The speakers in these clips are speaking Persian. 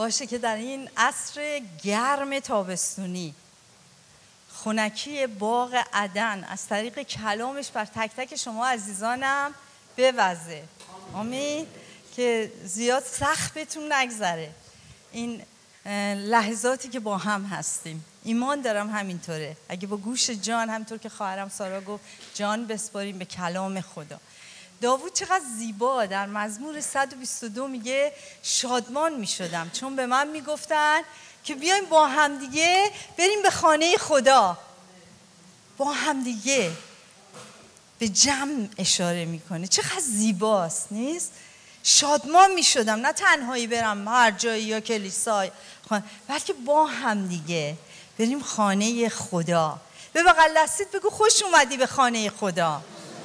باشه که در این عصر گرم تابستونی خنکی باغ عدن از طریق کلامش بر تک تک شما عزیزانم بوزه. آمین. که زیاد سخت بهتون نگذره این لحظاتی که با هم هستیم. ایمان دارم همینطوره. اگه با گوش جان، همینطور که خواهرم سارا گفت، جان بسپاریم به کلام خدا. داوود چقدر زیبا در مزمور 122 میگه شادمان میشدم چون به من میگفتن که بیایم با هم دیگه بریم به خانه خدا. با هم دیگه به جمع اشاره میکنه. چقدر زیباست نیست؟ شادمان میشدم، نه تنهایی برم هر جایی یا کلیسای، بلکه با هم دیگه بریم خانه خدا. به بغل دستت بگو خوش اومدی به خانه خدا،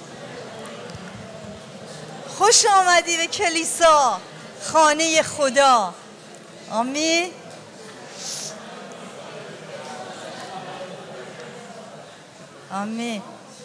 خوش آمدی به کلیسا، خانه خدا. آمین. آمین.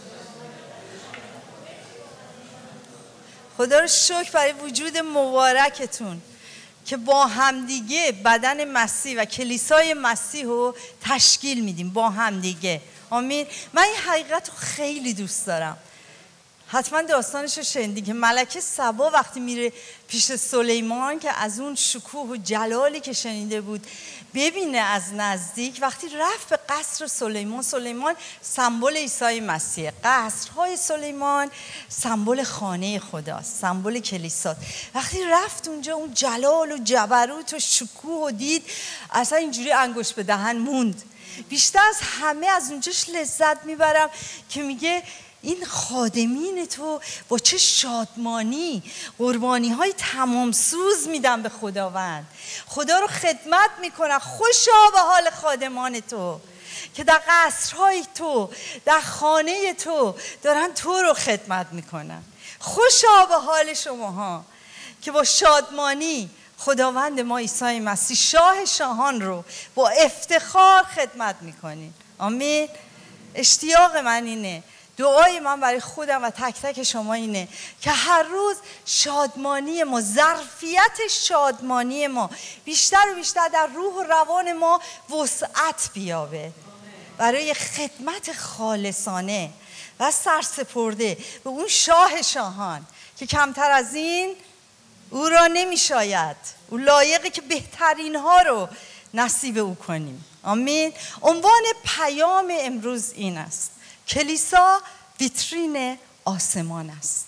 خدا رو شکر برای وجود مبارکتون که با همدیگه بدن مسیح و کلیسای مسیح رو تشکیل میدیم با همدیگه. آمین. من این حقیقت رو خیلی دوست دارم. حتما داستانش رو شنیدی که ملکه سبا وقتی میره پیش سلیمان که از اون شکوه و جلالی که شنیده بود ببینه از نزدیک، وقتی رفت به قصر سلیمان سمبل عیسی مسیح، قصرهای سلیمان سمبل خانه خداست، سمبل کلیساست. وقتی رفت اونجا اون جلال و جبروت و شکوه و دید، اصلا اینجوری انگشت به دهن موند. بیشتر از همه از اونجاش لذت میبرم که میگه این خادمین تو با چه شادمانی قربانی های تمام سوز میدن به خداوند، خدا رو خدمت میکنن. خوشا به حال خادمان تو که در قصرهای تو، در خانه تو دارن تو رو خدمت میکنن. خوشا به حال شماها که با شادمانی خداوند ما عیسی مسیح شاه شاهان رو با افتخار خدمت میکنین. آمین. اشتیاق من اینه، دعای من برای خودم و تک تک شما اینه که هر روز شادمانی ما، ظرفیت شادمانی ما بیشتر و بیشتر در روح و روان ما وسعت بیابه برای خدمت خالصانه و سرسپرده به اون شاه شاهان که کمتر از این او را نمی شاید. او لایقه که بهترین ها رو نصیب او کنیم. آمین. عنوان پیام امروز این است: کلیسا ویترین آسمان است.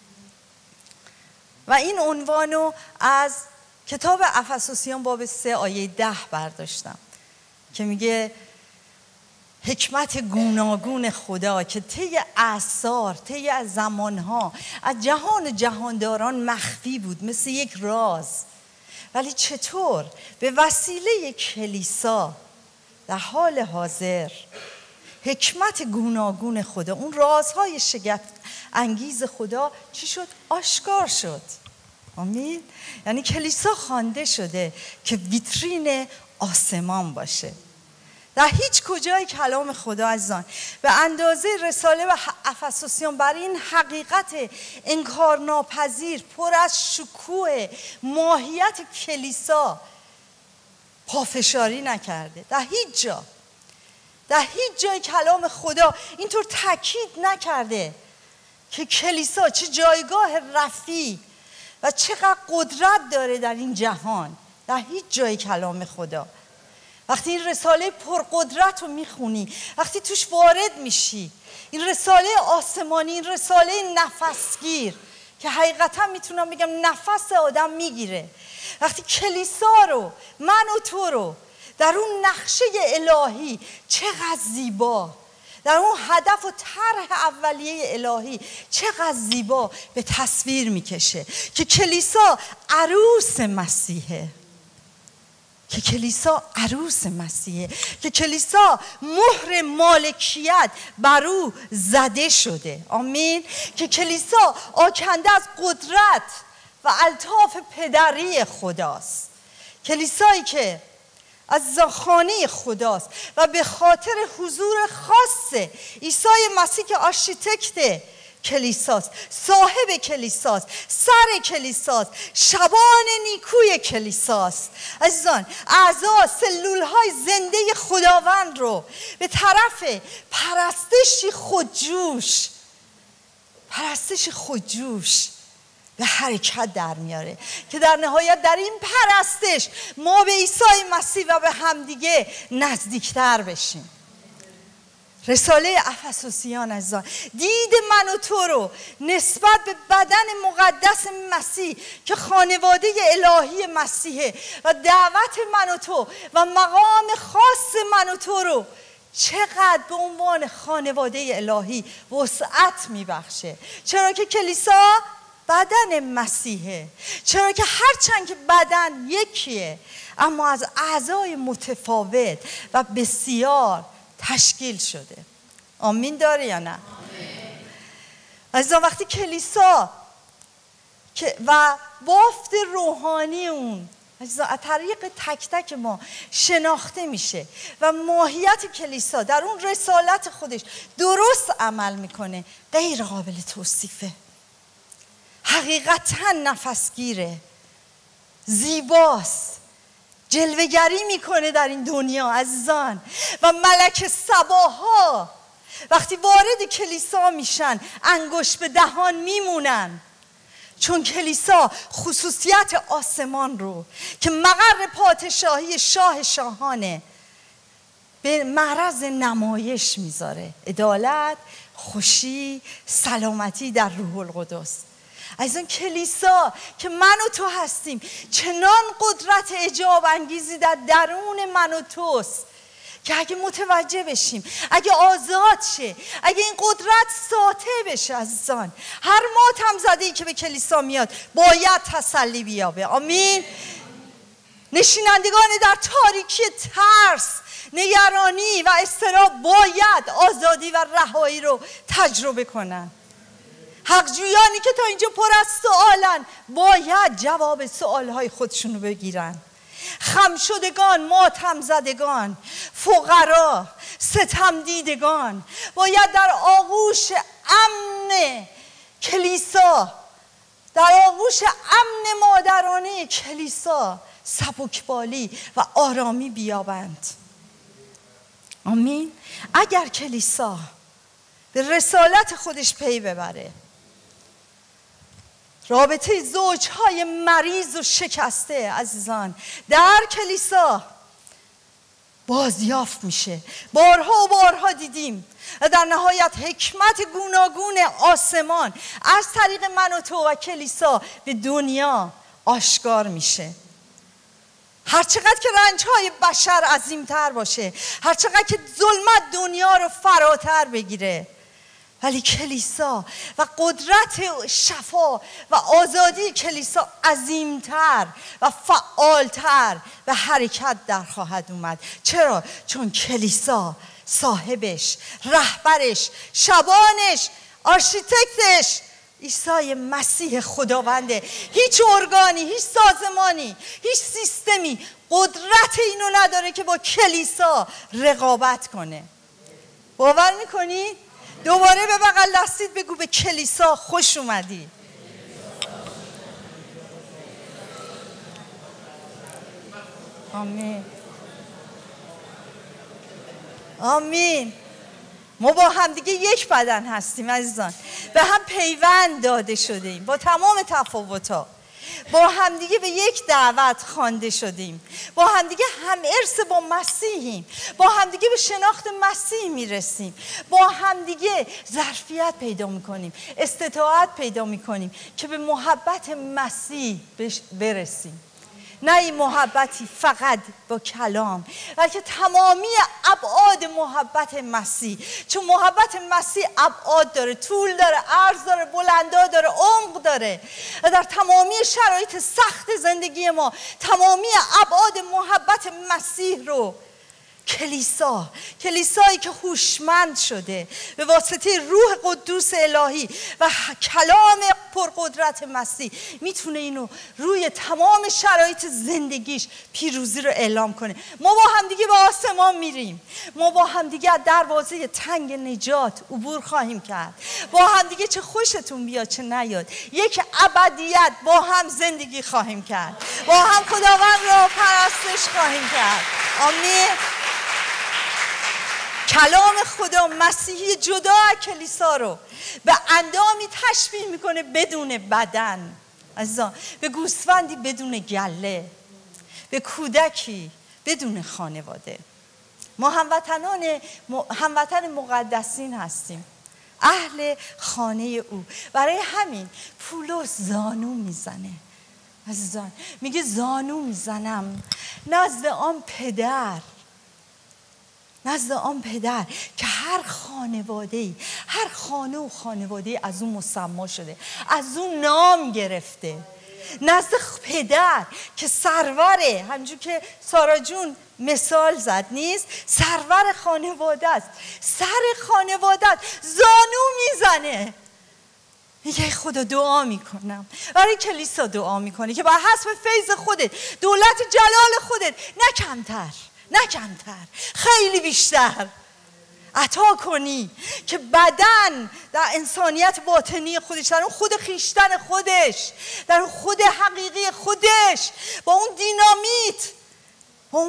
و این عنوانو از کتاب افسوسیان باب 3 آیه 10 برداشتم که میگه حکمت گوناگون خدا که طی اعصار، طی زمانها از جهان و جهانداران مخفی بود مثل یک راز، ولی چطور به وسیله کلیسا در حال حاضر حکمت گوناگون خدا، اون رازهای شگفت انگیز خدا چی شد؟ آشکار شد. آمین. یعنی کلیسا خوانده شده که ویترین آسمان باشه. در هیچ کجای کلام خدا عزیزان به اندازه رساله و افسوسیان برای این حقیقت انکارناپذیر پر از شکوه ماهیت کلیسا پافشاری نکرده. در هیچ جای کلام خدا اینطور تاکید نکرده که کلیسا چه جایگاه رفیع و چقدر قدرت داره در این جهان. در هیچ جای کلام خدا وقتی این رساله پرقدرت رو میخونی، وقتی توش وارد میشی، این رساله آسمانی، این رساله نفسگیر که حقیقتا میتونم بگم نفس آدم میگیره، وقتی کلیسا رو، من و تو رو در اون نقشه الهی چقدر زیبا، در اون هدف و طرح اولیه الهی چقدر زیبا به تصویر میکشه که کلیسا عروس مسیحه، که کلیسا عروس مسیحه، که کلیسا مهر مالکیت بر او زده شده. آمین. که کلیسا آکنده از قدرت و الطاف پدری خداست، کلیسایی که از خانه خداست و به خاطر حضور خاص عیسی مسیح که آرشیتکت کلیساست، صاحب کلیساست، سر کلیساست، شبان نیکوی کلیساست. عزیزان، اعضا سلولهای زنده خداوند رو به طرف پرستش خودجوش به حرکت در میاره که در نهایت در این پرستش ما به عیسی مسیح و به همدیگه نزدیکتر بشیم. رساله افسوسیان عزیزان، دید من و تو رو نسبت به بدن مقدس مسیح که خانواده الهی مسیحه و دعوت من و تو و مقام خاص من و تو رو چقدر به عنوان خانواده الهی وسعت میبخشه. چرا که کلیسا بدن مسیحه، چرا که هرچند که بدن یکیه اما از اعضای متفاوت و بسیار تشکیل شده. آمین داره یا نه؟ عزیزان، وقتی کلیسا و بافت روحانی اون عزیزان از طریق تک تک ما شناخته میشه و ماهیت کلیسا در اون رسالت خودش درست عمل میکنه، غیر قابل توصیفه، حقیقتا نفسگیره، زیباست، جلوه‌گری میکنه در این دنیا عزیزان. و ملک سباها وقتی وارد کلیسا میشن انگشت به دهان میمونن، چون کلیسا خصوصیت آسمان رو که مقر پادشاهی شاه شاهانه به معرض نمایش میذاره. عدالت، خوشی، سلامتی در روح القدس. از این کلیسا که من و تو هستیم چنان قدرت اعجاب انگیزی در درون من و توست که اگه متوجه بشیم، اگه آزاد شه، اگه این قدرت ساطع بشه عزیزان، هر ماتم زده‌ای که به کلیسا میاد باید تسلی بیابه. آمین. نشینندگان در تاریکی ترس، نگرانی و اضطراب باید آزادی و رهایی رو تجربه کنن. حقجویانی که تا اینجا پر از سوالن باید جواب سوالهای خودشون رو بگیرن. خم شدگان، ماتم زدگان، فقرا، ستم دیدگان باید در آغوش امن کلیسا، در آغوش امن مادرانه کلیسا سبکبالی و آرامی بیابند. آمین. اگر کلیسا به رسالت خودش پی ببره، رابطه زوجهای مریض و شکسته عزیزان در کلیسا بازیافت میشه. بارها و بارها دیدیم و در نهایت حکمت گوناگون آسمان از طریق من و تو و کلیسا به دنیا آشکار میشه. هرچقدر که رنجهای بشر عظیمتر باشه، هرچقدر که ظلمت دنیا رو فراتر بگیره، ولی کلیسا و قدرت شفا و آزادی کلیسا عظیمتر و فعالتر به حرکت در خواهد اومد. چرا؟ چون کلیسا صاحبش، رهبرش، شبانش، آرشیتکتش عیسی مسیح خداونده. هیچ ارگانی، هیچ سازمانی، هیچ سیستمی قدرت اینو نداره که با کلیسا رقابت کنه. باور میکنی؟ دوباره به بغل دستید بگو به کلیسا خوش اومدی. آمین. آمین. ما با هم دیگه یک بدن هستیم عزیزان، به هم پیوند داده شده ایم با تمام تفاوت‌ها، با همدیگه به یک دعوت خوانده شدیم، با همدیگه هم ارث با مسیحیم، با همدیگه به شناخت مسیح میرسیم، با همدیگه ظرفیت پیدا میکنیم، استطاعت پیدا میکنیم که به محبت مسیح برسیم. نه این محبتی فقط با کلام، بلکه تمامی ابعاد محبت مسیح. چون محبت مسیح ابعاد داره، طول داره، عرض داره، بلندا داره، عمق داره و در تمامی شرایط سخت زندگی ما تمامی ابعاد محبت مسیح رو کلیسایی که هوشمند شده به واسطه روح قدوس الهی و کلام پرقدرت مسیح میتونه اینو روی تمام شرایط زندگیش پیروزی رو اعلام کنه. ما با هم دیگه به آسمان میریم، ما با هم دیگه از دروازه تنگ نجات عبور خواهیم کرد، با هم دیگه چه خوشتون بیاد چه نیاد یک ابدیت با هم زندگی خواهیم کرد، با هم خداوند رو پرستش خواهیم کرد. آمین. کلام خدا مسیحی جدا از کلیسا رو به اندامی تشبیه میکنه بدون بدن، عزیزان، به گوسفندی بدون گله، به کودکی بدون خانواده. ما هموطن مقدسین هستیم، اهل خانه او. برای همین پولس زانو میزنه، عزیزان، میگه زانو میزنم نزد آن پدر که هر خانواده‌ای، هر خانه و خانواده‌ای از اون مسما شده، از اون نام گرفته، نزد پدر که سروره، همونجور که سارا جون مثال زد نیست، سرور خانواده است، سر خانواده است، زانو میزنه. میگه خدا دعا میکنم برای کلیسا، دعا میکنه که بر حسب فیض خودت، دولت جلال خودت، نه کمتر خیلی بیشتر عطا کنی که بدن در انسانیت باطنی خودش، در اون خود خیشتن خودش، در اون خود حقیقی خودش، با اون دینامیت، با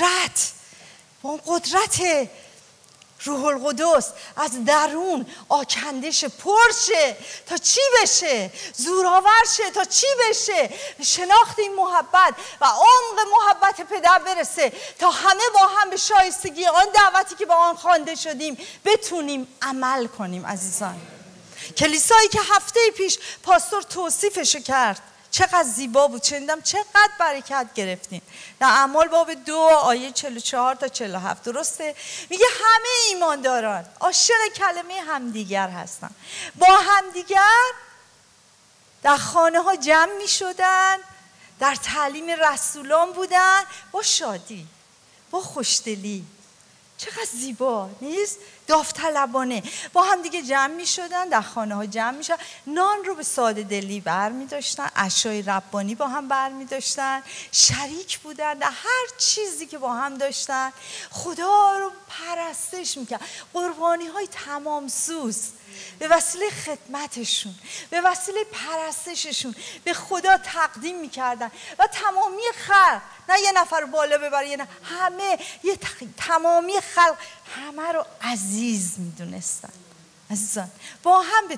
اون قدرت روح القدس از درون آکندش پرشه تا چی بشه؟ زورآور شه تا چی بشه؟ به شناخت این محبت و عمق محبت پدر برسه تا همه با هم به شایستگی آن دعوتی که با آن خوانده شدیم بتونیم عمل کنیم. عزیزان، کلیسایی که هفته پیش پاستور توصیفشو کرد چقدر زیبا بود، شنیدم چقدر برکت گرفتین. در اعمال باب 2 آیه 44 تا 47 درسته؟ میگه همه ایمانداران عاشق کلمه همدیگر هستن، با همدیگر در خانه ها جمع می شدن، در تعلیم رسولان بودن، با شادی، با خوشدلی. چقدر زیبا نیست؟ داوطلبانه با هم دیگه جمع می شدن، در خانه ها جمع می شدن، نان رو به ساده دلی بر می داشتن، عشای ربانی با هم بر می داشتن، شریک بودن در هر چیزی که با هم داشتن، خدا رو پرستش می کردن. قربانی های تمام سوز به وسیله خدمتشون، به وسیله پرستششون به خدا تقدیم می کردن و تمامی خلق، نه یه نفر بالا ببره، نه، همه، تمامی خلق همه رو عزیز می دونستن. عزیزان، با هم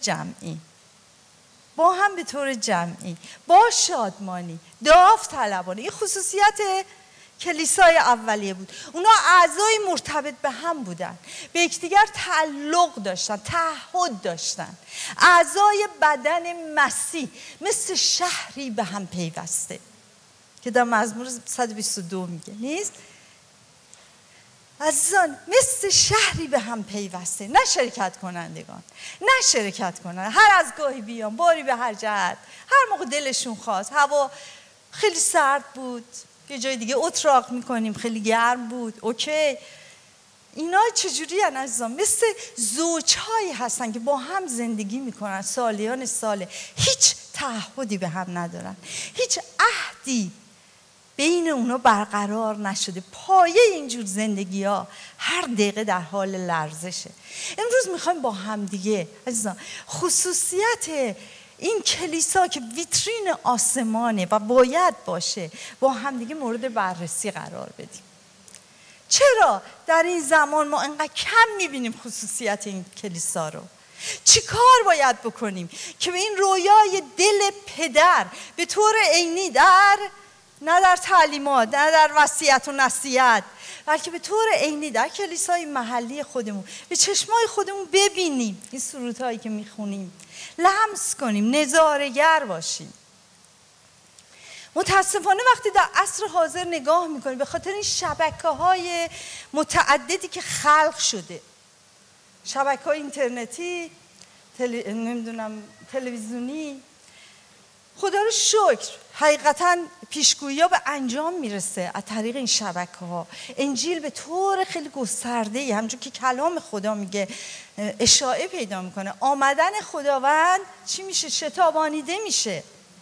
به طور جمعی، با شادمانی، داوطلبانه. این خصوصیت کلیسای اولیه بود. اونا اعضای مرتبط به هم بودن، به یکدیگر تعلق داشتن، تعهد داشتن. اعضای بدن مسیح مثل شهری به هم پیوسته که در مزمور 122 میگه نیست؟ عزیزان، مثل شهری به هم پیوسته، نه شرکت کنندگان، هر از گاهی بیان، باری به هر جهت، هر موقع دلشون خواست. هوا خیلی سرد بود، یه جای دیگه اتراق میکنیم، خیلی گرم بود، اوکی. اینا چجوری هستن عزیزان؟ مثل زوجهایی هستن که با هم زندگی میکنن سالیان ساله، هیچ تعهدی به هم ندارن، هیچ عهدی بین اونا برقرار نشده. پایه اینجور زندگی ها هر دقیقه در حال لرزشه. امروز میخوایم با هم دیگه عزیزان خصوصیت این کلیسا که ویترین آسمانه و باید باشه با هم دیگه مورد بررسی قرار بدیم. چرا در این زمان ما انقدر کم میبینیم خصوصیت این کلیسا رو؟ چی کار باید بکنیم که به این رویای دل پدر به طور عینی نه در تعلیمات، نه در وصیت و نصیحت، بلکه به طور عینی در کلیسای محلی خودمون به چشمای خودمون ببینیم، این سرودهایی که میخونیم لمس کنیم، نظاره‌گر باشیم. متاسفانه وقتی در عصر حاضر نگاه میکنیم به خاطر این شبکه‌های متعددی که خلق شده، شبکه‌های اینترنتی، تلویزیونی خدا رو شکر حقیقتاً پیشگویی ها به انجام میرسه از طریق این شبکه ها. انجیل به طور خیلی گسترده همونجور که کلام خدا میگه اشاعه پیدا میکنه. آمدن خداوند چی میشه؟ شتابانیده میشه.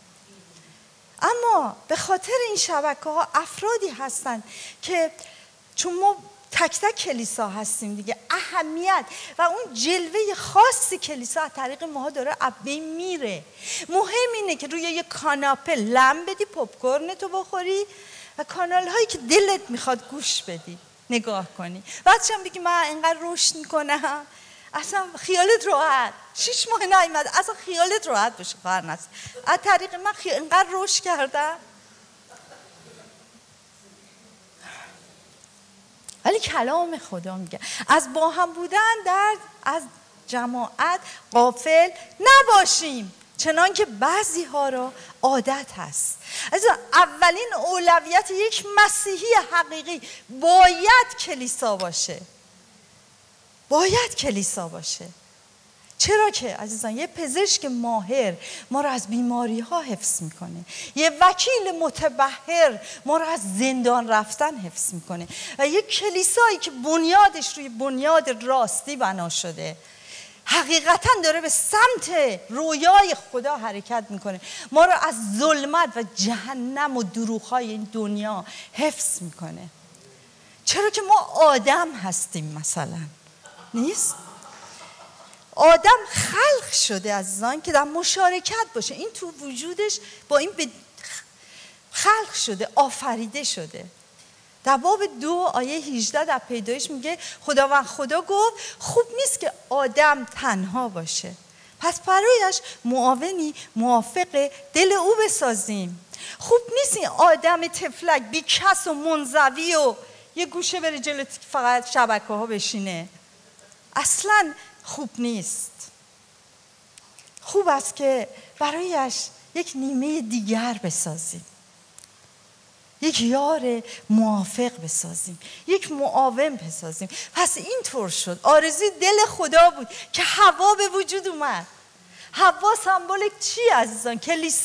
اما به خاطر این شبکه ها افرادی هستن که چون ما تک تک کلیسا هستیم دیگه، اهمیت و اون جلوه خاصی کلیسا از طریق ماها داره از بین میره. مهم اینه که روی یه کاناپه لم بدی، پاپکورن تو بخوری و کانال هایی که دلت میخواد گوش بدی، نگاه کنی. بعدش هم بگی من اینقدر رشد میکنم، اصلا خیالت راحت 6 ماه نیومد، اصلا خیالت راحت باشه خواهر نست از طریق من اینقدر رشد کردم. ولی کلام خدا میگه از با هم بودن از جماعت غافل نباشیم، چنان که بعضی ها را عادت هست. از اولین اولویت یک مسیحی حقیقی باید کلیسا باشه. باید کلیسا باشه. چرا که عزیزان یه پزشک ماهر ما رو از بیماری ها حفظ میکنه، یه وکیل متبحر ما رو از زندان رفتن حفظ میکنه و یه کلیسایی که بنیادش روی بنیاد راستی بنا شده حقیقتا داره به سمت رویای خدا حرکت میکنه، ما رو از ظلمت و جهنم و دروغ‌های این دنیا حفظ میکنه. چرا که ما آدم هستیم مثلا، نیست؟ آدم خلق شده عزیزان که در مشارکت باشه، این تو وجودش با این خلق شده، آفریده شده. در باب 2 آیه 18 در پیدایش میگه خداوند خدا گفت خوب نیست که آدم تنها باشه، پس برایش معاونی موافق دل او بسازیم. خوب نیست این آدم تفلک بی کس و منزوی و یه گوشه بره جلو فقط شبکه ها بشینه، اصلاً خوب نیست. خوب است که برایش یک نیمه دیگر بسازیم، یک یار موافق بسازیم، یک معاون بسازیم. پس اینطور شد، آرزوی دل خدا بود که حوا به وجود اومد. حوا سمبل چی عزیزان؟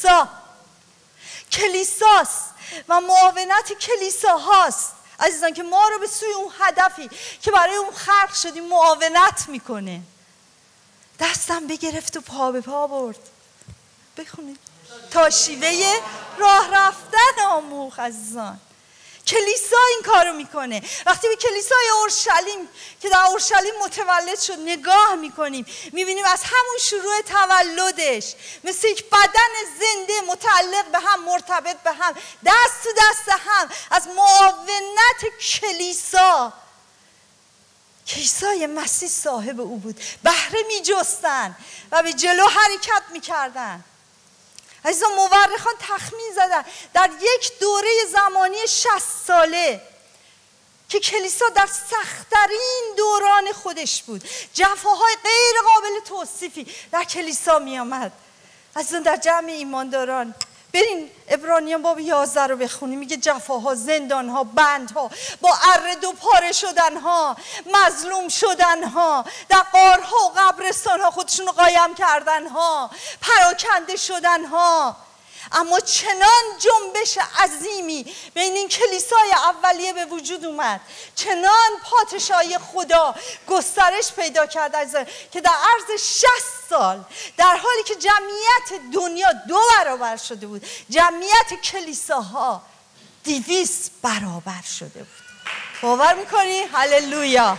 کلیساست و معاونت کلیسا هاست عزیزان که ما رو به سوی اون هدفی که برای اون خلق شدیم معاونت میکنه. دستم بگرفت و پا به پا برد، بخونید، تا شیوه راه رفتن آموخت عزیزان. کلیسا این کارو میکنه. وقتی به کلیسای اورشلیم که در اورشلیم متولد شد نگاه میکنیم، میبینیم از همون شروع تولدش مثل یک بدن زنده متعلق به هم، مرتبط به هم، دست تو دست هم، از معاونت کلیسای مسیح صاحب او بود، بهره میجستن و به جلو حرکت میکردن. عزیزان مورخان تخمین زدن در یک دوره زمانی 60 ساله که کلیسا در سخت‌ترین دوران خودش بود، جفاهای غیر قابل توصیفی در کلیسا می آمد. عزیزان در جمع ایمانداران برین عبرانیان باب 11 رو بخونیم، میگه جفاها، زندانها، بندها، با اره دو پاره شدنها، مظلوم شدنها، در غارها و قبرستانها خودشون رو قایم کردنها، پراکنده شدنها. اما چنان جنبش عظیمی بین این کلیسای اولیه به وجود اومد، چنان پادشاهی خدا گسترش پیدا کرد که در عرض 60 سال در حالی که جمعیت دنیا 2 برابر شده بود، جمعیت کلیساها 200 برابر شده بود. باور میکنی؟ هللویا.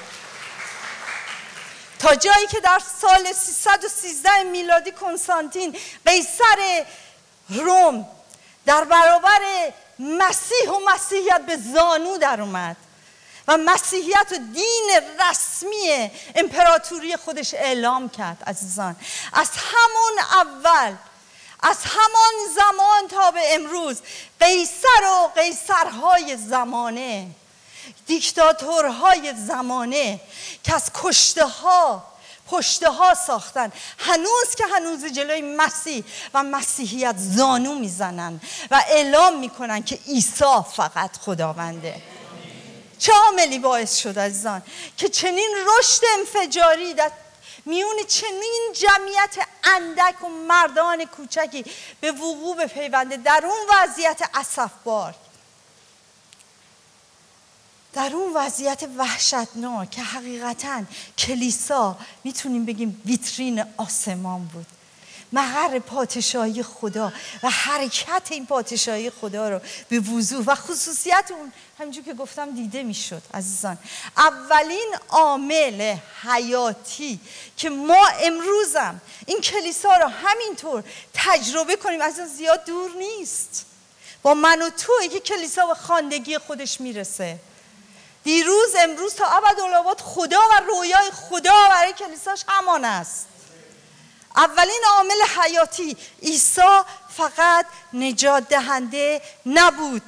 تا جایی که در سال 313 میلادی کنستانتین قیصر روم در برابر مسیح و مسیحیت به زانو در اومد و مسیحیت و دین رسمی امپراتوری خودش اعلام کرد. عزیزان از همون اول، از همان زمان تا به امروز، قیصر و قیصرهای زمانه، دیکتاتورهای زمانه که از پشته ها ساختن، هنوز که هنوز جلوی مسیح و مسیحیت زانو میزنن و اعلام میکنن که عیسی فقط خداونده. چه عاملی باعث شد عزیزان که چنین رشد انفجاری در میون چنین جمعیت اندک و مردان کوچکی به وقوع بپیونده در اون وضعیت اسفبار، در اون وضعیت وحشتناک که حقیقتاً کلیسا میتونیم بگیم ویترین آسمان بود، مقر پادشاهی خدا و حرکت این پادشاهی خدا رو به وضوح و خصوصیت اون همینجور که گفتم دیده میشد. عزیزان، اولین عامل حیاتی که ما امروزم این کلیسا رو همینطور تجربه کنیم از زیاد دور نیست. با من و تویی که کلیسا به خواندگی خودش میرسه. دیروز امروز تا ابدالآباد خدا و رویای خدا برای کلیساش همان است. اولین عامل حیاتی، عیسی فقط نجات دهنده نبود،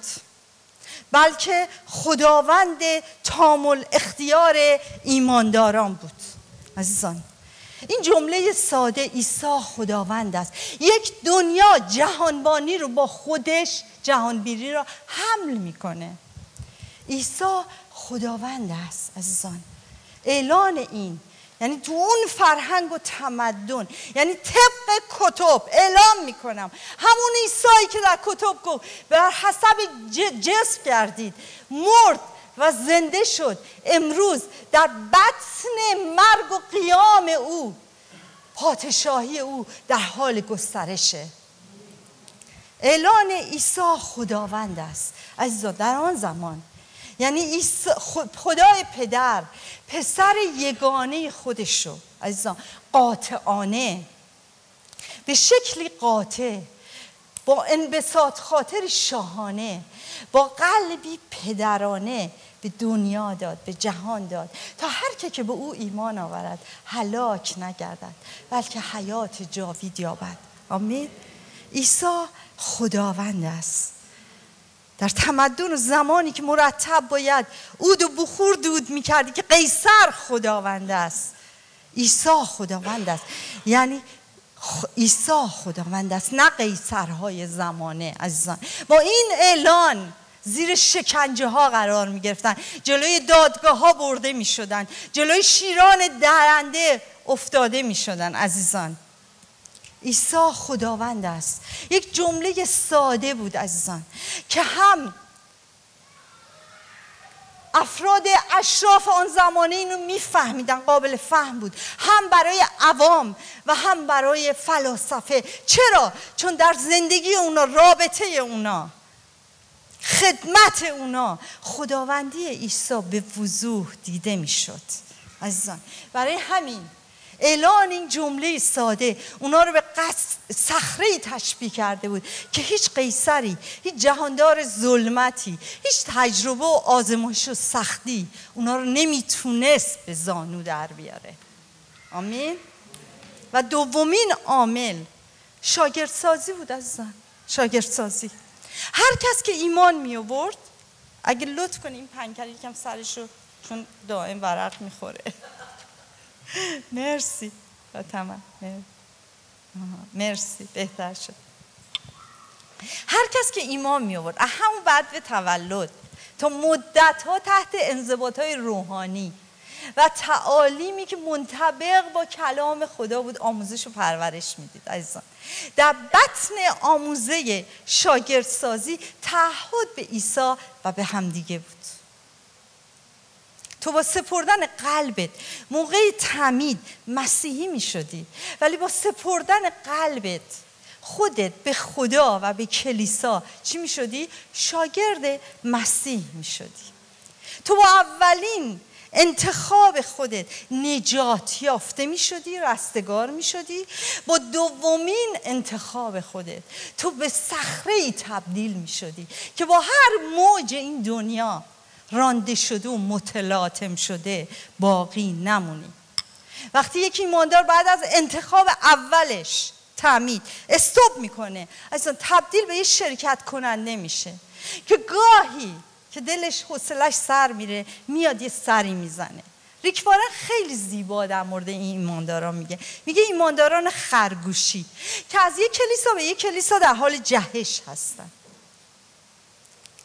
بلکه خداوند تام الاختیار ایمانداران بود. عزیزان، این جمله ساده، عیسی خداوند است، یک دنیا جهانبانی رو با خودش، جهانبینی رو حمل میکنه. عیسی خداوند است. عزیزان، اعلان این یعنی تو اون فرهنگ و تمدن، یعنی طبق کتب اعلام میکنم همون عیسی که در کتب گفت بر حسب جسم گردید، مرد و زنده شد، امروز در بطن مرگ و قیام او پادشاهی او در حال گسترشه. اعلان عیسی خداوند است. عزیزان، در آن زمان یعنی خدای پدر پسر یگانه خودشو، عزیزان، قاطعانه، به شکلی قاطع، با انبساط خاطر شاهانه، با قلبی پدرانه به دنیا داد، به جهان داد، تا هر که به او ایمان آورد هلاک نگردد بلکه حیات جاوید یابد. آمین. عیسی خداوند است. در تمدن و زمانی که مرتب باید عود و بخور دود میکردی که قیصر خداوند است، عیسی خداوند است. یعنی عیسی خداوند است، نه قیصرهای زمانه. عزیزان، با این اعلان زیر شکنجه ها قرار می گرفتن، جلوی دادگاه ها برده می شدن، جلوی شیران درنده افتاده می شدن. عزیزان، عیسی خداوند است. یک جمله ساده بود عزیزان که هم افراد اشراف آن زمانه اینو میفهمیدن، قابل فهم بود، هم برای عوام و هم برای فلاسفه. چرا؟ چون در زندگی اونا، رابطه اونا، خدمت اونا خداوندی عیسی به وضوح دیده میشد. عزیزان، برای همین اعلان این جمله ساده اونا رو به صخره‌ای تشبیه کرده بود که هیچ قیصری، هیچ جهاندار ظلمتی، هیچ تجربه و آزمایش و سختی اونا رو نمیتونست به زانو در بیاره. آمین. و دومین عامل شاگردسازی بود عزیزان. شاگردسازی. هر کس که ایمان می آورد، اگه لطف کنی این پنکر یکم سرشو، چون دائم ورق میخوره. مرسی فاطمه، مرسی، بهتر شد. هر کس که ایمان می آورد همون بعد به تولد تا مدت ها تحت انضباط های روحانی و تعالیمی که منطبق با کلام خدا بود آموزش و پرورش میدید. عزیزان، در بطن آموزه شاگردسازی تعهد به عیسی و به همدیگه بود. تو با سپردن قلبت موقع تعمید مسیحی می شدی، ولی با سپردن قلبت خودت به خدا و به کلیسا چی می شدی؟ شاگرد مسیح می شدی. تو با اولین انتخاب خودت نجات یافته می شدی، رستگار می شدی. با دومین انتخاب خودت تو به صخره‌ای تبدیل می شدی که با هر موج این دنیا رانده شده و متلاطم شده باقی نمونی. وقتی یکی ایماندار بعد از انتخاب اولش تعمید استوب میکنه، اصلا تبدیل به یه شرکت کننده میشه که گاهی که دلش حوصلش سر میره میاد یه سری میزنه. ریک وارن خیلی زیبا در مورد این ایمانداران میگه ایمانداران خرگوشی که از یک کلیسا به یک کلیسا در حال جهش هستن.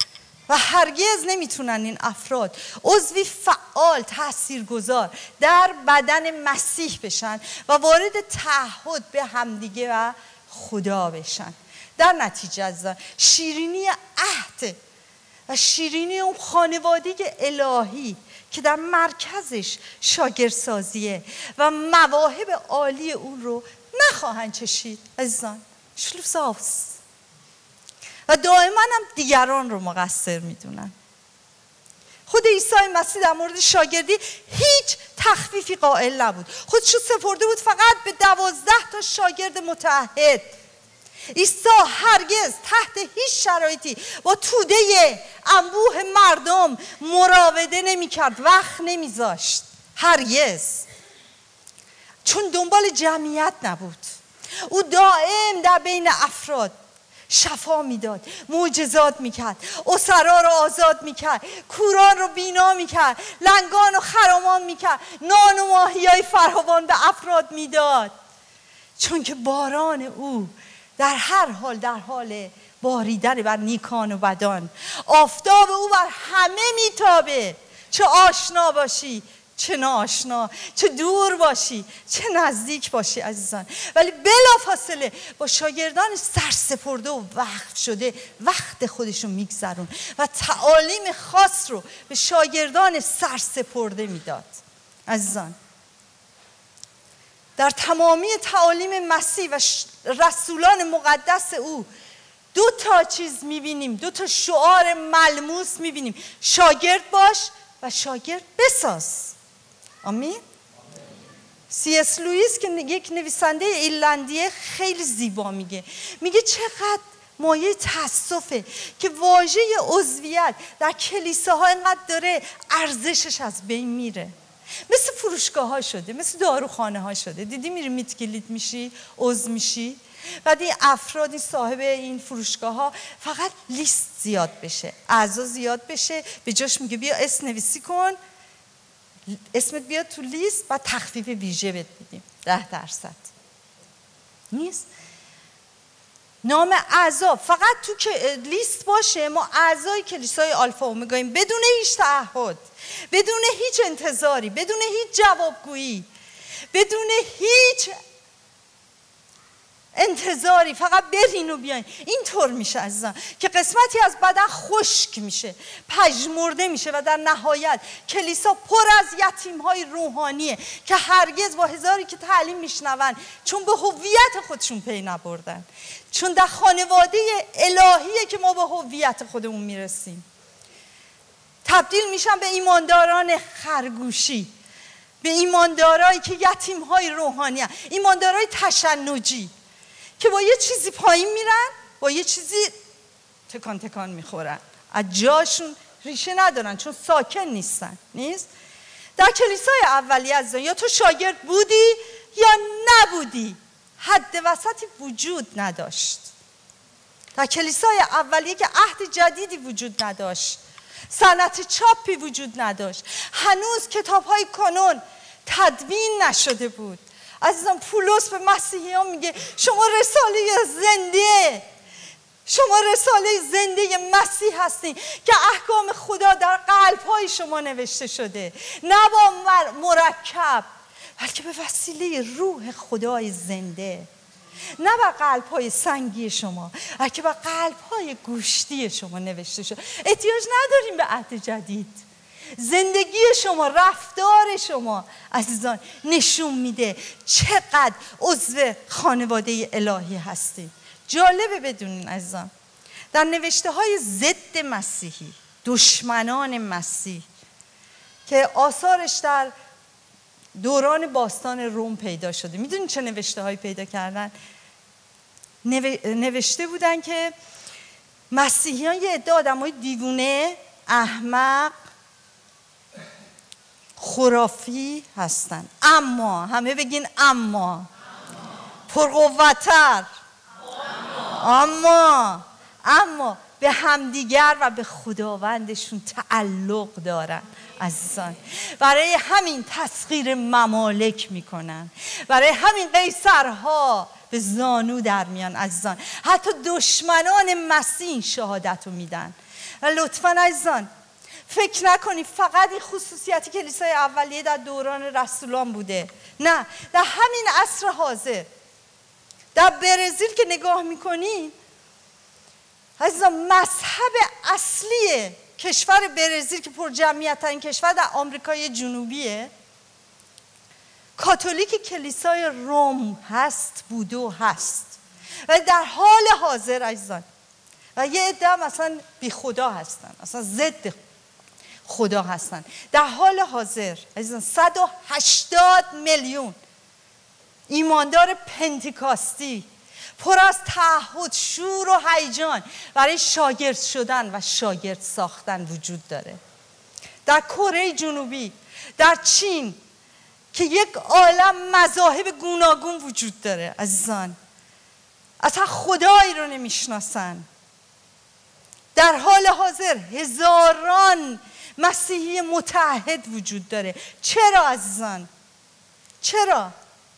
و هرگز نمیتونن این افراد عضوی فعال تاثیرگذار در بدن مسیح بشن و وارد تعهد به همدیگه و خدا بشن. در نتیجه از شیرینی عهد و شیرینی اون خانواده الهی که در مرکزش شاگردسازیه و مواهب عالی اون رو نخواهند چشید عزیزان. شلوس آفس و دائما هم دیگران رو مقصر میدونن. خود عیسی مسیح در مورد شاگردی هیچ تخفیفی قائل نبود. خودشو سپرده بود فقط به 12 تا شاگرد متعهد. عیسی هرگز تحت هیچ شرایطی با توده انبوه مردم مراوده نمی کرد، وقت نمی زاشت، هرگز، چون دنبال جمعیت نبود. او دائم در بین افراد شفا میداد، معجزات میکرد، اسرا رو آزاد میکرد، کوران رو بینا میکرد، لنگان رو خرامان میکرد، نان و ماهیای فراوان به افراد میداد، چون که باران او در هر حال در حال باریدن بر نیکان و بدان. آفتاب او بر همه میتابه، چه آشنا باشی چه ناآشنا، چه دور باشی چه نزدیک باشی عزیزان. ولی بلافاصله با شاگردان سرسپرده و وقف شده وقت خودشون میگذرون و تعالیم خاص رو به شاگردان سرسپرده میداد. عزیزان در تمامی تعالیم مسیح و رسولان مقدس او 2 تا چیز میبینیم، 2 تا شعار ملموس میبینیم: شاگرد باش و شاگرد بساز. آمین. C.S. لوئیس که یک نویسنده ایرلندیه خیلی زیبا میگه چقدر مایه تأسفه که واژه عضویت در کلیساها اینقدر داره ارزشش از بین میره. مثل فروشگاه ها شده، مثل داروخانه ها شده. دیدی میری میت کلید میشی، عضو میشی، بعد این افراد این صاحب این فروشگاه ها فقط لیست زیاد بشه، اعضا زیاد بشه، به جاش میگه بیا اسم نویسی کن، اسمت بیاد تو لیست و تخفیف ویژه بهت میدیم 10%. نیست. نام اعضا فقط تو که لیست باشه، ما اعضای کلیسای آلفا اومگاییم بدون هیچ تعهد، بدون هیچ انتظاری، بدون هیچ جوابگویی، بدون هیچ انتظاری، فقط برین و بیاین. اینطور میشه عزیزان که قسمتی از بدن خشک میشه، پژمرده میشه و در نهایت کلیسا پر از یتیم‌های روحانیه که هرگز با هزاری که تعلیم میشنون، چون به هویت خودشون پی نبردن، چون در خانواده الهیه که ما به هویت خودمون میرسیم، تبدیل میشن به ایمانداران خرگوشی، به ایماندارایی که یتیم‌های روحانی هستند، ایماندارای تشنجی که با یه چیزی پایین میرن، با یه چیزی تکان تکان میخورن، از جاشون ریشه ندارن چون ساکن نیستن. نیست؟ در کلیسای اولیه عزیزان یا تو شاگرد بودی یا نبودی، حد وسطی وجود نداشت. در کلیسای اولیه که عهد جدیدی وجود نداشت، صنعت چاپی وجود نداشت، هنوز کتاب‌های کانون تدوین نشده بود. عزیزان پولس به مسیحیان میگه شما رساله زنده، شما رساله زنده مسیح هستین که احکام خدا در قلب‌های شما نوشته شده، نه با مرکب بلکه به وسیله روح خدای زنده، نه بر قلب‌های سنگی شما بلکه بر قلب‌های گوشتی شما نوشته شده. احتیاج نداریم به عهد جدید. زندگی شما، رفتار شما عزیزان نشون میده چقدر عضو خانواده الهی هستید. جالبه بدونین عزیزان در نوشته های ضد مسیحی، دشمنان مسیح که آثارش در دوران باستان روم پیدا شده، میدونین چه نوشته هایی پیدا کردن؟ نوشته بودن که مسیحیان یه عده آدمای دیوونه، احمق، خرافی هستن، اما همه بگین اما پرقوت‌تر، اما به همدیگر و به خداوندشون تعلق دارن عزیزان. برای همین تسخیر ممالک میکنن، برای همین قیصرها به زانو در میان عزیزان. حتی دشمنان مسیح شهادت رو میدن و لطفاً عزیزان فکر نکنید فقط این خصوصیت کلیسای اولیه در دوران رسولان بوده. نه، در همین عصر حاضر در برزیل که نگاه میکنید عزیزان، مذهب اصلی کشور برزیل که پر جمعیت ترین کشور در آمریکای جنوبیه، کاتولیک کلیسای روم هست، بوده و هست. و در حال حاضر عزیزان و یه عده مثلا بی خدا هستن، اصلا ضد خدا هستن. در حال حاضر عزیزان 180 میلیون ایماندار پنتیکاستی پر از تعهد، شور و هیجان برای شاگرد شدن و شاگرد ساختن وجود داره. در کره جنوبی، در چین که یک عالم مذاهب گوناگون وجود داره عزیزان، اصلا خدایی رو نمیشناسن. در حال حاضر هزاران مسیحی متحد وجود داره. چرا عزیزان؟ چرا؟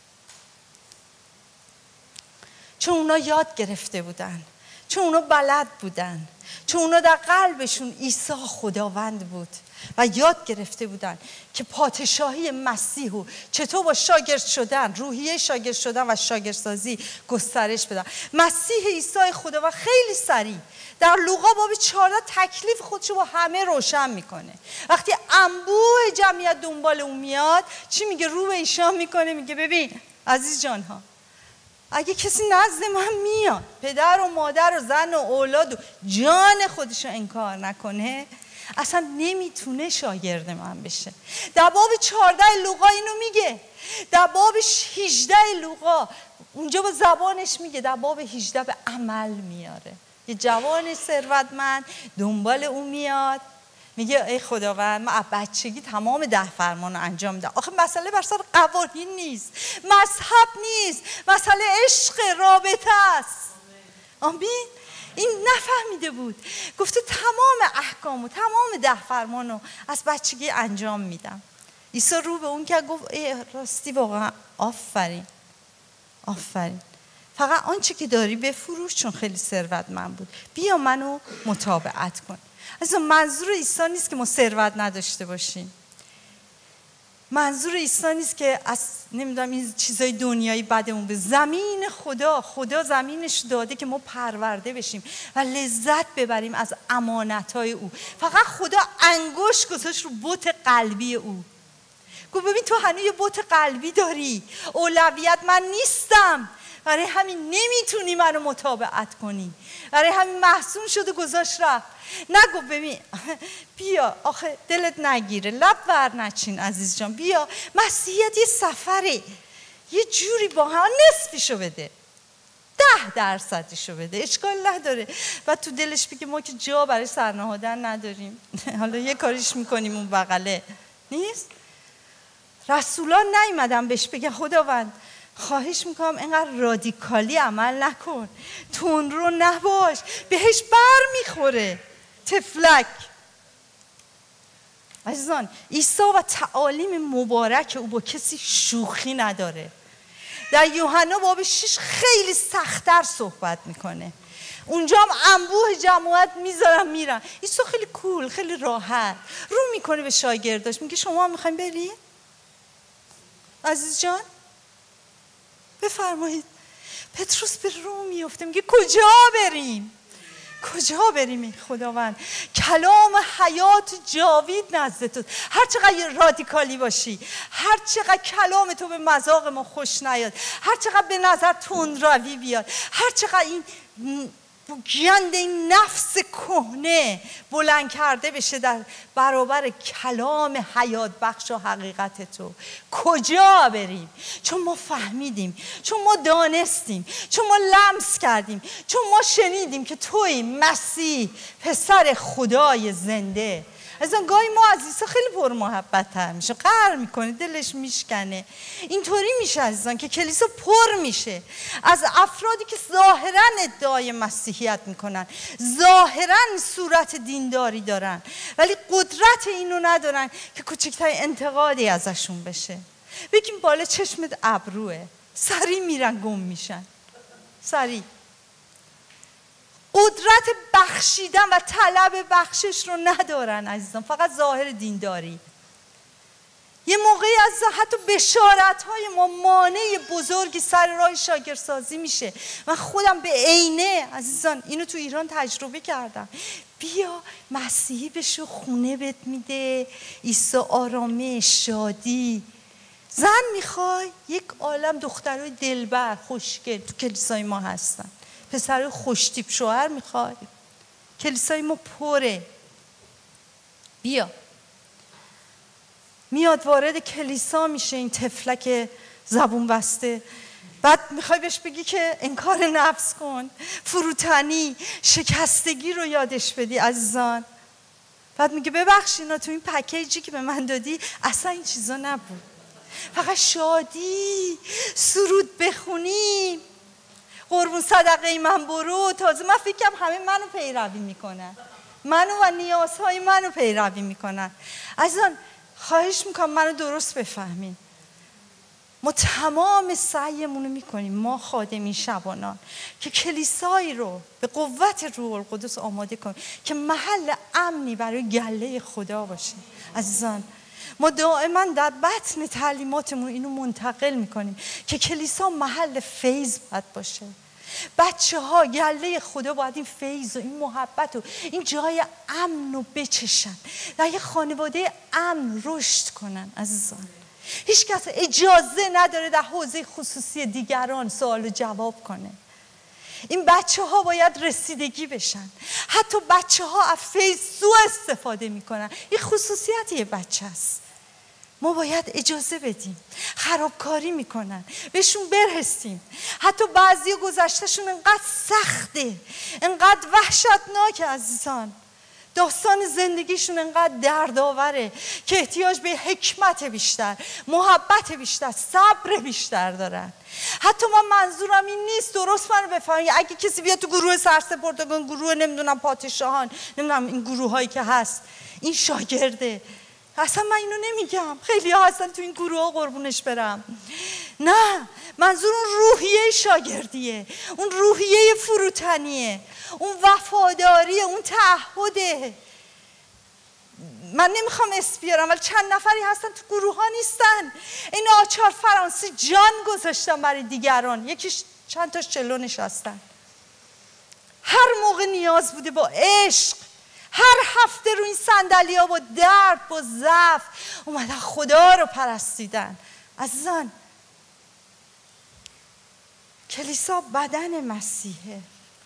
چون اونا یاد گرفته بودن، چون اونا بلد بودن، چون اونا در قلبشون عیسی خداوند بود و یاد گرفته بودن که پادشاهی مسیح رو چطور با شاگرد شدن، روحیه شاگرد شدن و شاگردسازی گسترش بدن. مسیح عیسی خدا و خیلی سریع در لوقا باب 14 تکلیف خودشو با همه روشن میکنه. وقتی انبوه جمعیت دنبال اون میاد چی میگه؟ رو به ایشان میکنه، میگه ببین عزیز جانها، اگه کسی نزد من میاد پدر و مادر و زن و اولاد و جان خودشو انکار نکنه اصلا نمیتونه شاگرد من بشه. در باب 14 لوقا اینو میگه، در باب 18 لوقا اونجا با زبانش میگه، در باب 18 به عمل میاره. یه جوان ثروتمند دنبال اون میاد، میگه ای خداوند من از بچگی تمام 10 فرمان رو انجام میدم. آخه مسئله بر سر قوانین نیست، مذهب نیست، مسئله عشق، رابطه است. آمین. این نفهمیده بود، گفته تمام احکام و تمام 10 فرمان رو از بچگی انجام میدم. عیسی رو به اون که گفت ای راستی واقعا آفرین آفرین، فقط آنچه که داری بفروش، چون خیلی ثروتمند بود، بیا منو متابعت کن. از منظور عیسی نیست که ما ثروت نداشته باشیم، منظور عیسی نیست که از نمیدونم این چیزای دنیایی بدمون به زمین خدا زمینش داده که ما پرورده بشیم و لذت ببریم از امانتهای او. فقط خدا انگشت گذاشت رو بت قلبی او، گفت ببین تو هنوز یه بت قلبی داری، اولویت من نیستم، برای همین نمیتونی منو متابعت کنی، برای همین محزون شد و گذاشت رفت. نگو ببین بیا، آخه دلت نگیره، لب ور نچین عزیز جان، بیا مسیحیت یه سفره، یه جوری با هم نصفیشو بده، 10% بده، اشکال نداره. و تو دلش بگه ما که جا برای سرنهادن نداریم حالا یه کاریش میکنیم اون بغله نیست. رسولان نیومدن بهش بگن خداوند خواهش میکنم اینقدر رادیکالی عمل نکن، تون رو نباش، بهش بر میخوره تفلک. عزیزان عیسی و تعالیم مبارک او با کسی شوخی نداره. در یوحنا باب 6 خیلی سخت‌تر صحبت میکنه، اونجا هم انبوه جماعت میذارن میرن، عیسی خیلی کول، خیلی راحت رو میکنه به شاگرداش، میگه شما هم میخواین برید عزیز جان؟ بفرمایید. پتروس به رو میفته، میگه کجا بریم؟ کجا بریم ای خداوند؟ کلام حیات جاوید نزد تو. هر چقدر رادیکالی باشی، هر چقدر کلام تو به مذاق ما خوش نیاد، هر چقدر به نظر تندروی بیاد، هر چقدر این گند این نفس کهنه بلند کرده بشه در برابر کلام حیات بخش و حقیقت تو، کجا بریم؟ چون ما فهمیدیم، چون ما دانستیم، چون ما لمس کردیم، چون ما شنیدیم که توی مسیح پسر خدای زنده. از اون گاهی ما عزیزا خیلی پر محبت تر میشه، قهر میکنه، دلش میشکنه. اینطوری میشه عزیزان که کلیسا پر میشه از افرادی که ظاهرا ادعای مسیحیت میکنن، ظاهرا صورت دینداری دارن، ولی قدرت اینو ندارن که کوچکترین انتقادی ازشون بشه. بگیم بالا چشمت ابروه، سریع میرن گم میشن، سریع. قدرت بخشیدن و طلب بخشش رو ندارن عزیزان، فقط ظاهر دینداری. یه موقعی از حتی بشارت‌های ما مانع بزرگی سر راه شاگردسازی میشه. من خودم به عینه عزیزان اینو تو ایران تجربه کردم. بیا مسیحی بشو، خونه بهت میده، عیسی آرامش، شادی. زن میخوای، یک عالم دخترای دلبر خوشگل تو کلیسای ما هستن. پسرای خوشتیپ. شوهر میخوای، کلیسای ما پره. بیا. میاد وارد کلیسا میشه این طفلک زبون بسته، بعد میخوای بهش بگی که انکار نفس کن، فروتنی، شکستگی رو یادش بدی عزیزان. بعد میگه ببخشینا تو این پکیجی که به من دادی اصلا این چیزا نبود، فقط شادی، سرود بخونیم، قربون صدقه من برو. تازه من فکرم همه منو پیروی میکنن، منو و نیازهای منو پیروی میکنن. عزیزان خواهش میکنم منو درست بفهمین. ما تمام سعیمونو میکنیم، ما خادمین شبانان، که کلیسایی رو به قوت روح القدس آماده کنیم که محل امنی برای گله خدا باشه. عزیزان ما دائما در بطن تعلیماتمون اینو منتقل میکنیم که کلیسا محل فیض باید باشه. بچه ها گله خدا باید این فیض و این محبت و این جای امن رو بچشن، در یه خانواده امن رشد کنن. عزیزان هیچ کس اجازه نداره در حوزه خصوصی دیگران سوال و جواب کنه. این بچه ها باید رسیدگی بشن. حتی بچه ها از فیض سوء استفاده میکنن، این خصوصیت یه بچه است. ما باید اجازه بدیم. خرابکاری میکنن، بهشون برسیم. حتی بعضی گذشتهشون انقدر سخته، انقدر وحشتناک عزیزان، داستان زندگیشون انقدر دردآوره که احتیاج به حکمت بیشتر، محبت بیشتر، صبر بیشتر دارن. حتی من منظورم این نیست، درست منو بفهمید، اگه کسی بیاد تو گروه سرسپردگان، گروه نمیدونم پادشاهان، نمیدونم این گروه هایی که هست، این شاگرده، اصلا من اینو نمیگم، خیلی ها هستن تو این گروه ها قربونش برم. نه، منظور اون روحیه شاگردیه، اون روحیه فروتنیه، اون وفاداریه، اون تعهده. من نمیخوام اسم بیارم ولی چند نفری هستن تو گروه ها نیستن، این آچار فرانسی جان گذاشتن برای دیگران، یکیش چند تاش چلو نشستن، هر موقع نیاز بوده با عشق، هر هفته رو این صندلی ها با درد، با ضعف اومدن خدا رو پرستیدن. عزیزان کلیسا بدن مسیحه.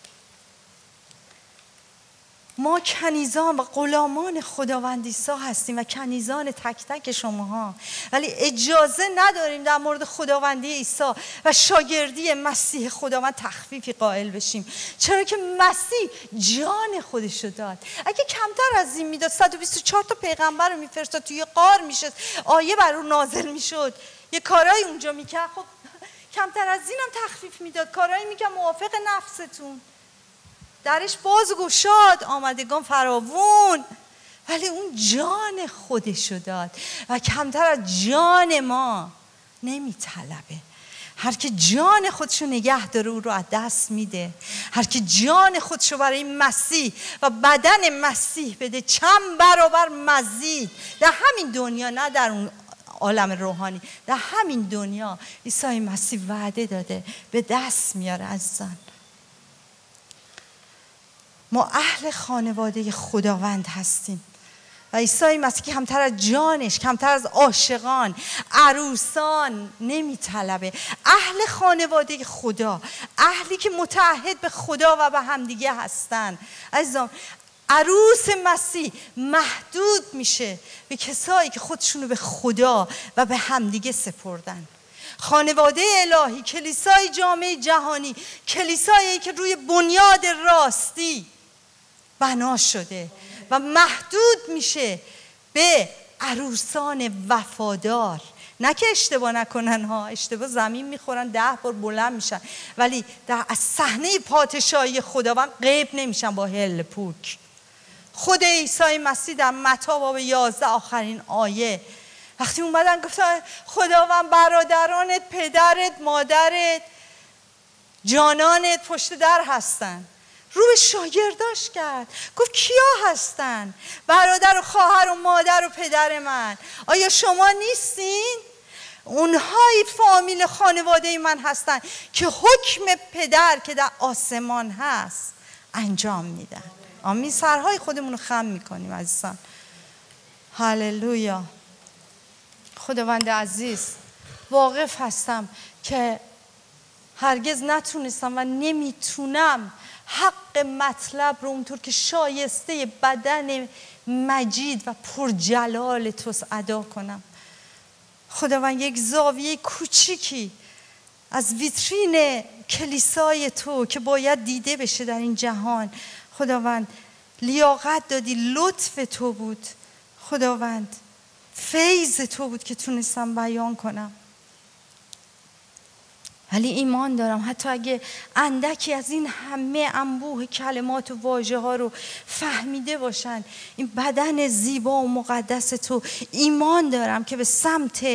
ما کنیزان و غلامان خداوندیسا هستیم و کنیزان تک تک شماها، ولی اجازه نداریم در مورد خداوندی عیسی و شاگردی مسیح خداوند تخفیفی قائل بشیم، چرا که مسیح جان خودش رو داد. اگه کمتر از این میداد 124 تا پیغمبر رو میفرستاد توی غار میشد، آیه بر اون نازل میشد، یه کارایی اونجا میکرد، خب کمتر از اینم تخفیف میداد، کارایی میکرد موافق نفستون، درش باز و گشاد، آمدگان فراوون، ولی اون جان خودشو داد و کمتر از جان ما نمیطلبه. هر که جان خودشو نگه داره او رو از دست میده. هر که جان خودشو برای مسیح و بدن مسیح بده چند برابر مزید در همین دنیا، نه در اون عالم روحانی، در همین دنیا عیسی مسیح وعده داده به دست میاره. عزیزان ما اهل خانواده خداوند هستیم و عیسی مسیح کمتر از جانش، کمتر از عاشقان، عروسان نمیطلبه. اهل خانواده خدا، اهلی که متعهد به خدا و به همدیگه هستن. عزیزان عروس مسیح محدود میشه به کسایی که خودشونو به خدا و به همدیگه سپردن. خانواده الهی، کلیسای جامعه جهانی، کلیسایی که روی بنیاد راستی بنا شده و محدود میشه به عروسان وفادار. نه که اشتباه نکنن ها، اشتباه زمین میخورن 10 بار بلند میشن، ولی از صحنه پادشاهی خداوند غیب نمیشن با هل پوک. خود عیسی مسیح در متی باب 11 آخرین آیه وقتی اومدن گفتن خداوند برادرانت، پدرت، مادرت، جانانت پشت در هستن، رو به شاگرداش کرد، گفت کیا هستن؟ برادر و خواهر و مادر و پدر من. آیا شما نیستین؟ اونهای فامیل خانواده من هستن که حکم پدر که در آسمان هست انجام میدن. آمین. سرهای خودمون رو خم میکنیم عزیزان. هللویا. خداوند عزیز، واقف هستم که هرگز نتونستم و نمیتونم حق مطلب رو اونطور که شایسته بدن مجید و پرجلال توست ادا کنم. خداوند یک زاویه کوچیکی از ویترین کلیسای تو که باید دیده بشه در این جهان، خداوند لیاقت دادی، لطف تو بود خداوند، فیض تو بود که تونستم بیان کنم. ولی ایمان دارم حتی اگه اندکی از این همه انبوه کلمات و واژه ها رو فهمیده باشن، این بدن زیبا و مقدس تو، ایمان دارم که به سمت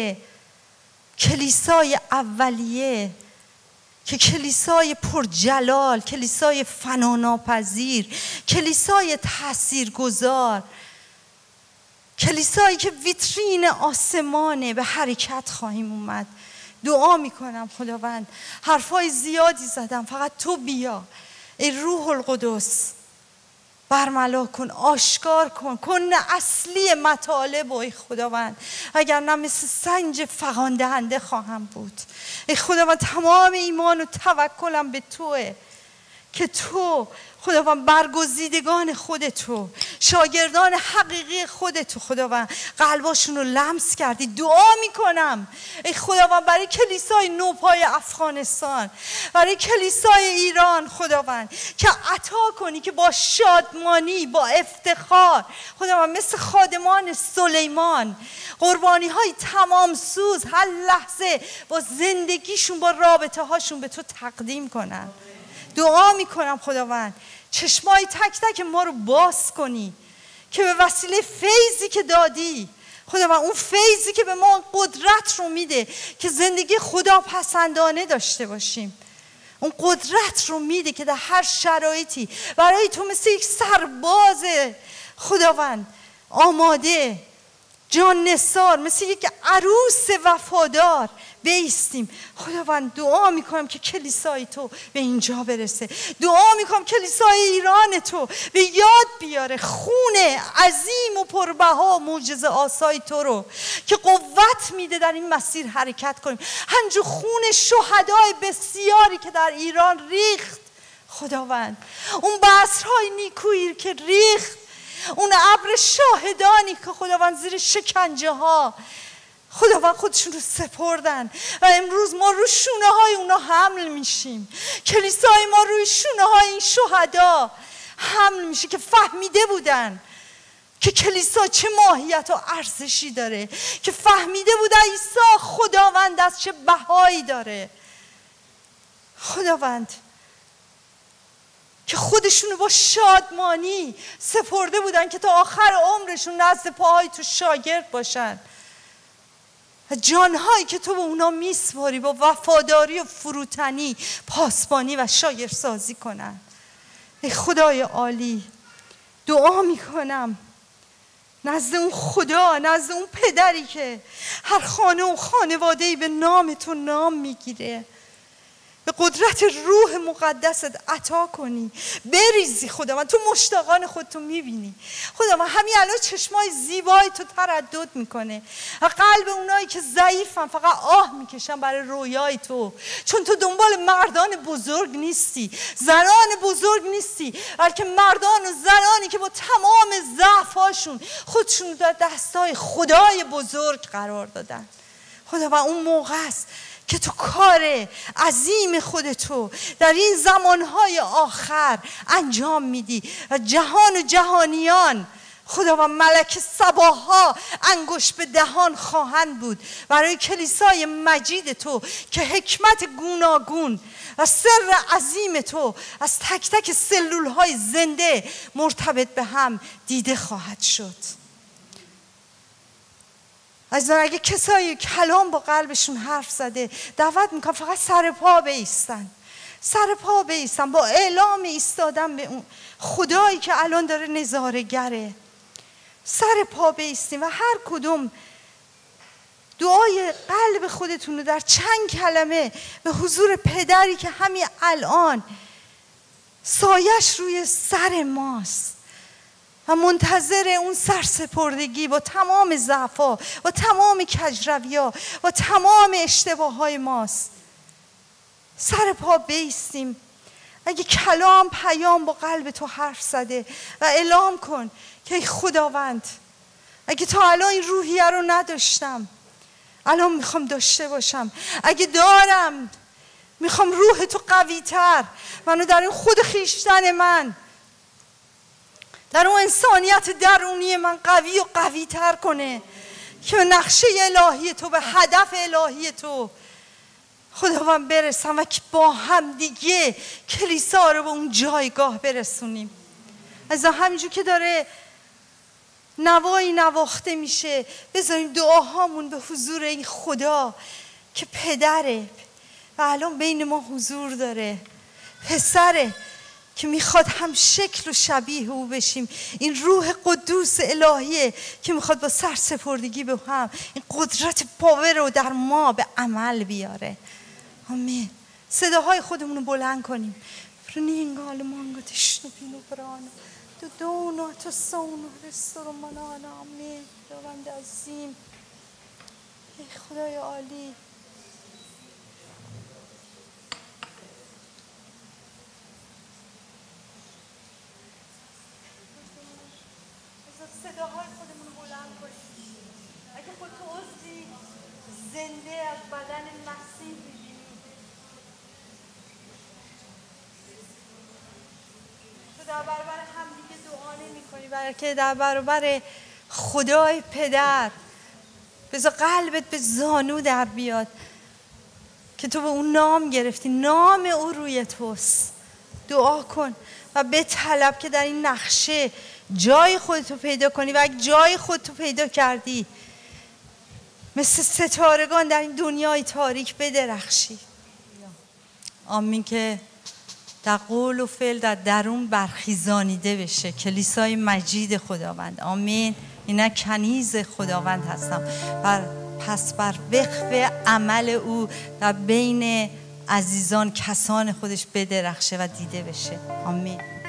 کلیسای اولیه که کلیسای پرجلال، کلیسای فناناپذیر، کلیسای تاثیرگذار، کلیسایی که ویترین آسمانه، به حرکت خواهیم اومد. دعا میکنم خداوند، حرفای زیادی زدم، فقط تو بیا ای روح القدس، برملا کن، آشکار کن اصلی مطالب. ای خداوند اگر نه مثل سنج فغان دهنده خواهم بود. ای خداوند تمام ایمان و توکلم به توه که تو خداوند برگزیدگان خودتو، شاگردان حقیقی خودتو خداوند قلباشون رو لمس کردی. دعا میکنم ای خداوند برای کلیسای نوپای افغانستان، برای کلیسای ایران خداوند که عطا کنی که با شادمانی، با افتخار خداوند مثل خادمان سلیمان قربانی های تمام سوز هر لحظه با زندگیشون، با رابطه هاشون به تو تقدیم کنن. دعا میکنم خداوند چشمای تک تک ما رو باز کنی که به وسیله فیضی که دادی خداوند، اون فیضی که به ما قدرت رو میده که زندگی خدا پسندانه داشته باشیم، اون قدرت رو میده که در هر شرایطی برای تو مثل یک سرباز خداوند آماده، جان نثار، مثل یک عروس وفادار بایستیم. خداوند دعا میکنم که کلیسای تو به اینجا برسه. دعا میکنم کلیسای ایران تو به یاد بیاره خون عظیم و پربها معجزه آسای تو رو که قوت میده در این مسیر حرکت کنیم. همچون خون شهدای بسیاری که در ایران ریخت خداوند، اون بذرهای نیکویی که ریخت، اون ابر شاهدانی که خداوند زیر شکنجه ها خداوند خودشون رو سپردن و امروز ما روی شونه های اونا حمل میشیم. کلیسای ما روی شونه های این شهدا حمل میشه که فهمیده بودن که کلیسا چه ماهیت و ارزشی داره، که فهمیده بودن عیسی خداوند از چه بهایی داره خداوند، که خودشونو با شادمانی سپرده بودن که تا آخر عمرشون نزد پاهای تو شاگرد باشن. جانهایی که تو به اونا میسپاری با وفاداری و فروتنی پاسبانی و شاگردسازی کنن. ای خدای عالی، دعا میکنم نزد اون خدا، نزد اون پدری که هر خانه و خانواده‌ای به نام تو نام میگیره، به قدرت روح مقدست عطا کنی، بریزی خداوند. تو مشتاقان خودتو میبینی خداوند، همین الان چشمای زیبای تو تردد میکنه و قلب اونایی که ضعیفن فقط آه میکشن برای رویای تو، چون تو دنبال مردان بزرگ نیستی، زنان بزرگ نیستی، بلکه مردان و زنانی که با تمام ضعف‌هاشون خودشون در دستای خدای بزرگ قرار دادن. خداوند اون موقع است که تو کار عظیم خودتو در این زمانهای آخر انجام میدی و جهان و جهانیان خداوند ملک سباها انگشت به دهان خواهند بود برای کلیسای مجید تو که حکمت گوناگون و سر عظیم تو از تک تک سلولهای زنده مرتبط به هم دیده خواهد شد. از اگه کسایی کلام با قلبشون حرف زده، دعوت میکنم فقط سر پا بایستن، سر پا بایستم با اعلام ایستادم به اون خدایی که الان داره نظاره‌گره. سر پا بایستیم و هر کدوم دعای قلب خودتون رو در چند کلمه به حضور پدری که همین الان سایش روی سر ماست و منتظر اون سرسپردگی با تمام ضعف‌ها و تمام کجروی‌ها و تمام اشتباه‌های ماست. سر پا بایستیم. اگه کلام پیام با قلب تو حرف زده و اعلام کن که ای خداوند، اگه تا الان این روحیه رو نداشتم الان میخوام داشته باشم. اگه دارم میخوام روح تو قوی تر منو در این خود خیشتن من، در اون انسانیت درونی من قوی و قوی تر کنه که به نقشه الهی تو، به هدف الهی تو خداوند برسم و که با هم دیگه کلیسا رو به اون جایگاه برسونیم. از همینجور که داره نوایی نواخته میشه بذاریم دعاهامون به حضور این خدا که پدره و الان بین ما حضور داره، پسره که میخواد هم شکل و شبیه او بشیم، این روح قدوس الهیه که میخواد با سرسپردگی به هم این قدرت پاور رو در ما به عمل بیاره. آمین. صداهای خودمون رو بلند کنیم. فرنینگال مانگو تشنو پینو برانو دو دونو تو سونو رستورو منانا. آمین. خداوند عظیم، ای خدای عالی، صداهای خودمون رو بلند کنیم. اگه خود تو عضوی زنده از بدن مسیح می‌بینی، تو در برابر هم دیگه دعا نمی‌کنی، بلکه در برابر خدای پدر بذار قلبت به زانو در بیاد که تو به اون نام گرفتی، نام او روی توست. دعا کن و بطلب که در این نقشه جای خودتو پیدا کنی و اگه جای خودتو پیدا کردی مثل ستارگان در این دنیای تاریک بدرخشی. آمین. که در قول و فعل در درون برخیزانیده بشه کلیسای مجید خداوند. آمین. اینا کنیز خداوند هستم پس بر وقف عمل او در بین عزیزان کسان خودش بدرخشه و دیده بشه. آمین.